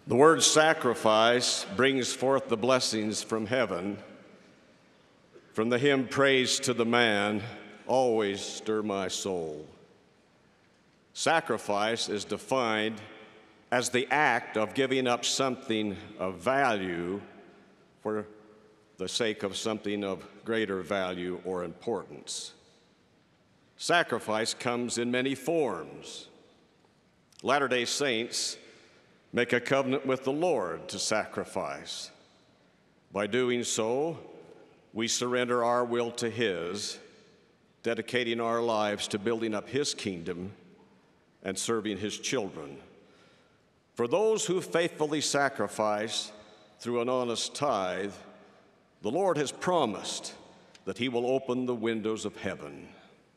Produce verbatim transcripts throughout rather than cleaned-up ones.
The word sacrifice brings forth the blessings from heaven. From the hymn Praise to the Man, always stir my soul. Sacrifice is defined as the act of giving up something of value for the sake of something of greater value or importance. Sacrifice comes in many forms. Latter-day Saints make a covenant with the Lord to sacrifice. By doing so, we surrender our will to His, dedicating our lives to building up His kingdom and serving His children. For those who faithfully sacrifice through an honest tithe, the Lord has promised that He will open the windows of heaven.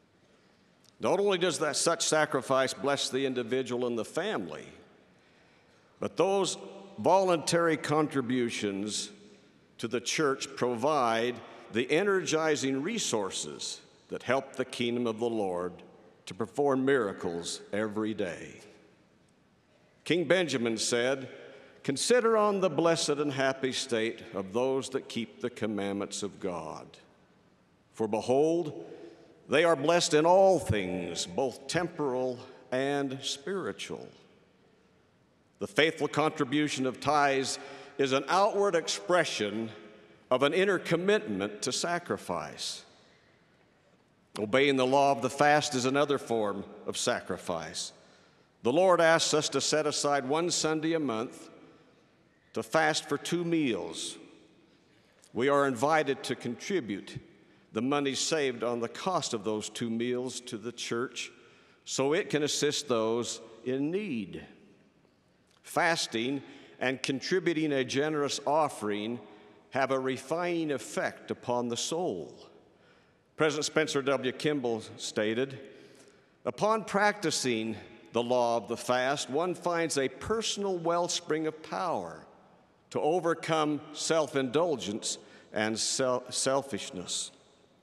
Not only does that such sacrifice bless the individual and the family, but those voluntary contributions to the church provide the energizing resources that help the kingdom of the Lord to perform miracles every day. King Benjamin said, "Consider on the blessed and happy state of those that keep the commandments of God. For behold, they are blessed in all things, both temporal and spiritual." The faithful contribution of tithes is an outward expression of an inner commitment to sacrifice. Obeying the law of the fast is another form of sacrifice. The Lord asks us to set aside one Sunday a month to fast for two meals. We are invited to contribute the money saved on the cost of those two meals to the church so it can assist those in need. Fasting and contributing a generous offering have a refining effect upon the soul. President Spencer W. Kimball stated, "Upon practicing the law of the fast, one finds a personal wellspring of power to overcome self-indulgence and selfishness."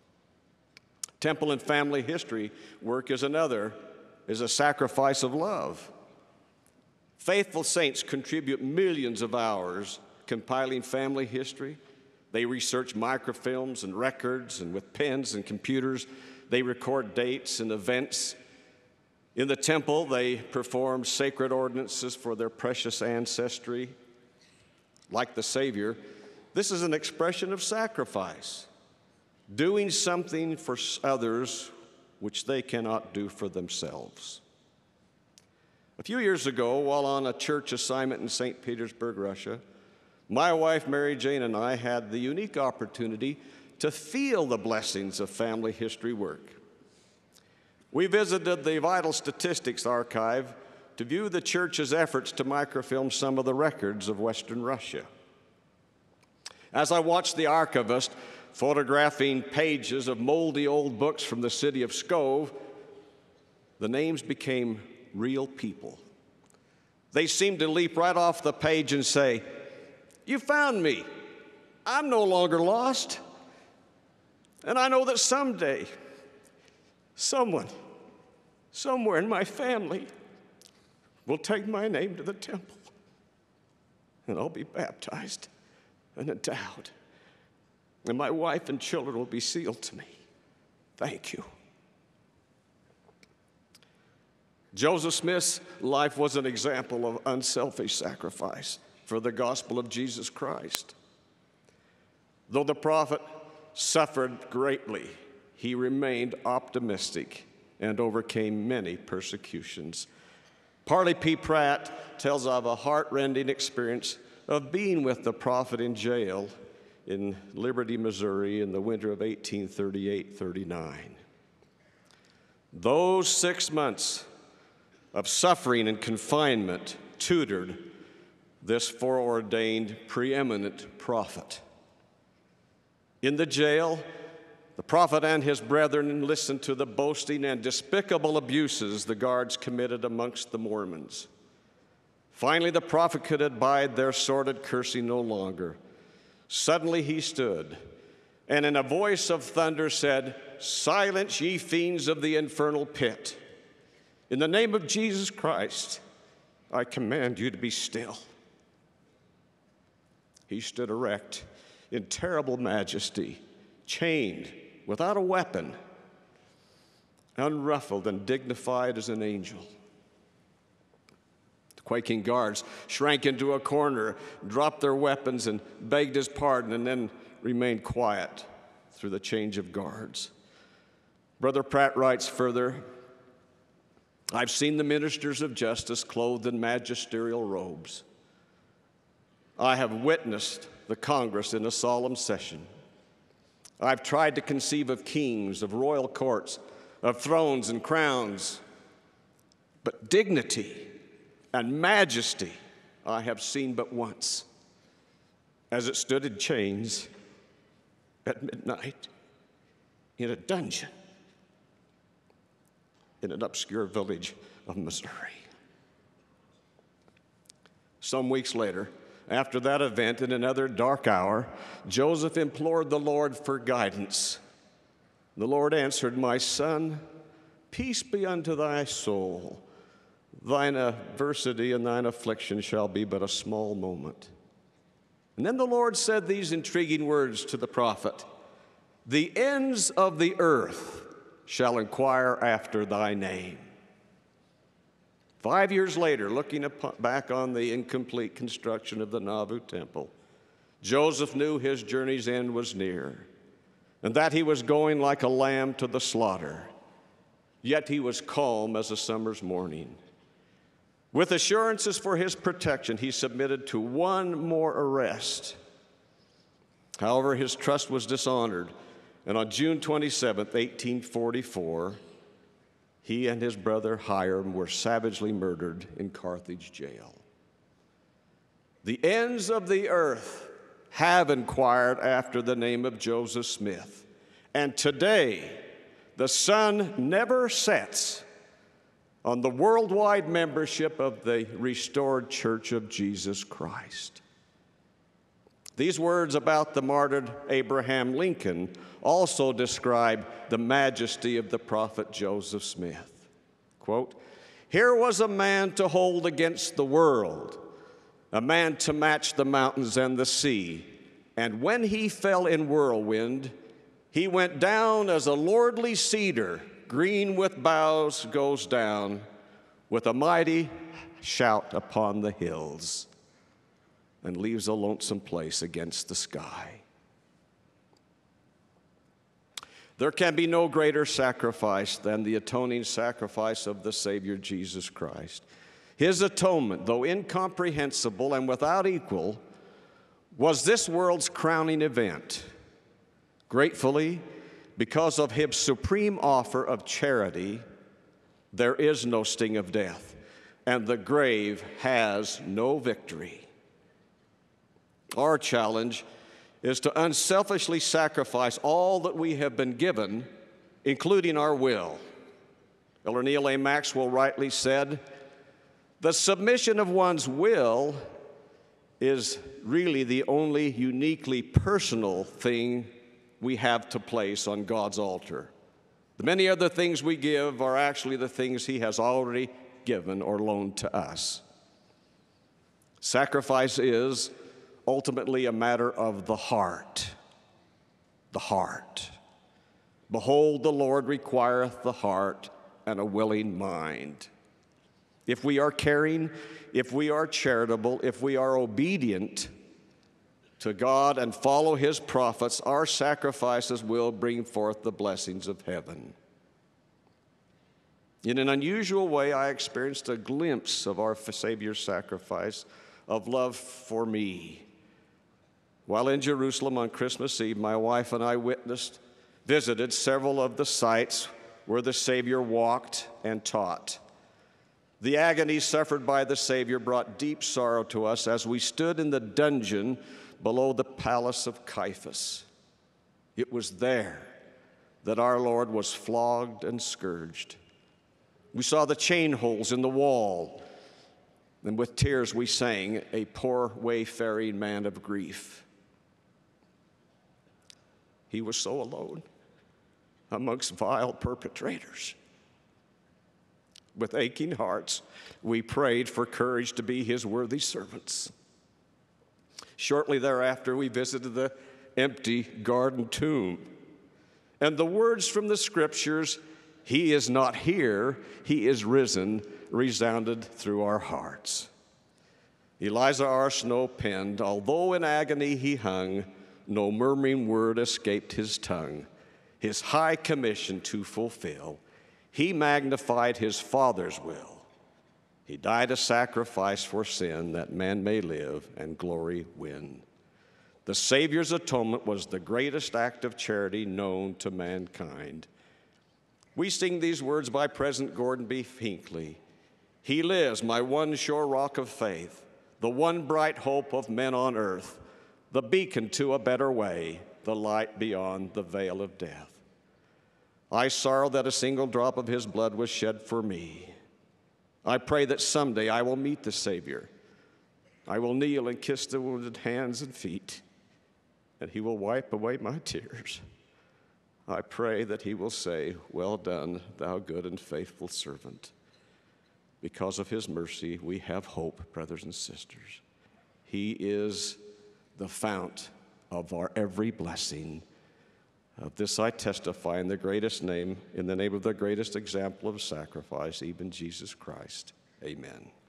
Temple and family history work is another, is a sacrifice of love. Faithful saints contribute millions of hours compiling family history. They research microfilms and records, and with pens and computers, they record dates and events. In the temple, they perform sacred ordinances for their precious ancestry. Like the Savior, this is an expression of sacrifice, doing something for others which they cannot do for themselves. A few years ago, while on a church assignment in Saint Petersburg, Russia, my wife, Mary Jane, and I had the unique opportunity to feel the blessings of family history work. We visited the Vital Statistics Archive to view the church's efforts to microfilm some of the records of Western Russia. As I watched the archivist photographing pages of moldy old books from the city of Pskov, the names became real people. They seemed to leap right off the page and say, "You found me. I'm no longer lost. And I know that someday, someone, somewhere in my family will take my name to the temple, and I'll be baptized and endowed, and my wife and children will be sealed to me. Thank you." Joseph Smith's life was an example of unselfish sacrifice for the gospel of Jesus Christ. Though the prophet suffered greatly, he remained optimistic and overcame many persecutions. Parley P. Pratt tells of a heart-rending experience of being with the prophet in jail in Liberty, Missouri in the winter of eighteen thirty-eight thirty-nine. Those six months of suffering and confinement tutored this foreordained preeminent prophet. In the jail, the prophet and his brethren listened to the boasting and despicable abuses the guards committed amongst the Mormons. Finally, the prophet could abide their sordid cursing no longer. Suddenly he stood, and in a voice of thunder said, "Silence, ye fiends of the infernal pit. In the name of Jesus Christ, I command you to be still." He stood erect in terrible majesty, chained, without a weapon, unruffled and dignified as an angel. The quaking guards shrank into a corner, dropped their weapons, and begged his pardon, and then remained quiet through the change of guards. Brother Pratt writes further, I've seen the ministers of justice clothed in magisterial robes. I have witnessed the Congress in a solemn session. I've tried to conceive of kings, of royal courts, of thrones and crowns, but dignity and majesty I have seen but once, as it stood in chains at midnight in a dungeon in an obscure village of Missouri. Some weeks later, after that event, in another dark hour, Joseph implored the Lord for guidance. The Lord answered, My son, peace be unto thy soul. Thine adversity and thine affliction shall be but a small moment. And then the Lord said these intriguing words to the prophet, The ends of the earth shall inquire after thy name. Five years later, looking upon, back on the incomplete construction of the Nauvoo Temple, Joseph knew his journey's end was near, and that he was going like a lamb to the slaughter. Yet he was calm as a summer's morning. With assurances for his protection, he submitted to one more arrest. However, his trust was dishonored, and on June twenty-seventh, eighteen forty-four, he and his brother Hiram were savagely murdered in Carthage jail. The ends of the earth have inquired after the name of Joseph Smith, and today the sun never sets on the worldwide membership of the restored Church of Jesus Christ. These words about the martyred Abraham Lincoln also describe the majesty of the prophet Joseph Smith. Quote, Here was a man to hold against the world, a man to match the mountains and the sea, and when he fell in whirlwind, he went down as a lordly cedar, green with boughs goes down, with a mighty shout upon the hills, and leaves a lonesome place against the sky. There can be no greater sacrifice than the atoning sacrifice of the Savior Jesus Christ. His atonement, though incomprehensible and without equal, was this world's crowning event. Gratefully, because of his supreme offer of charity, there is no sting of death, and the grave has no victory. Our challenge is to unselfishly sacrifice all that we have been given, including our will. Elder Neal A. Maxwell rightly said, the submission of one's will is really the only uniquely personal thing we have to place on God's altar. The many other things we give are actually the things He has already given or loaned to us. Sacrifice is ultimately a matter of the heart. The heart. Behold, the Lord requireth the heart and a willing mind. If we are caring, if we are charitable, if we are obedient to God and follow His prophets, our sacrifices will bring forth the blessings of heaven. In an unusual way, I experienced a glimpse of our Savior's sacrifice of love for me. While in Jerusalem on Christmas Eve, my wife and I witnessed, visited several of the sites where the Savior walked and taught. The agony suffered by the Savior brought deep sorrow to us as we stood in the dungeon below the palace of Caiaphas. It was there that our Lord was flogged and scourged. We saw the chain holes in the wall, and with tears we sang, "A poor wayfaring man of grief." He was so alone amongst vile perpetrators. With aching hearts, we prayed for courage to be His worthy servants. Shortly thereafter, we visited the empty garden tomb. And the words from the scriptures, "He is not here, he is risen," resounded through our hearts. Eliza R. Snow penned, "Although in agony he hung, no murmuring word escaped his tongue. His high commission to fulfill, he magnified his Father's will. He died a sacrifice for sin that man may live and glory win." The Savior's atonement was the greatest act of charity known to mankind. We sing these words by President Gordon B. Hinckley. "He lives, my one sure rock of faith, the one bright hope of men on earth, the beacon to a better way, the light beyond the veil of death. I sorrow that a single drop of his blood was shed for me. I pray that someday I will meet the Savior. I will kneel and kiss the wounded hands and feet, and he will wipe away my tears. I pray that he will say, 'Well done, thou good and faithful servant.' Because of his mercy, we have hope, brothers and sisters. He is the fount of our every blessing. Of this I testify in the greatest name, in the name of the greatest example of sacrifice, even Jesus Christ. Amen."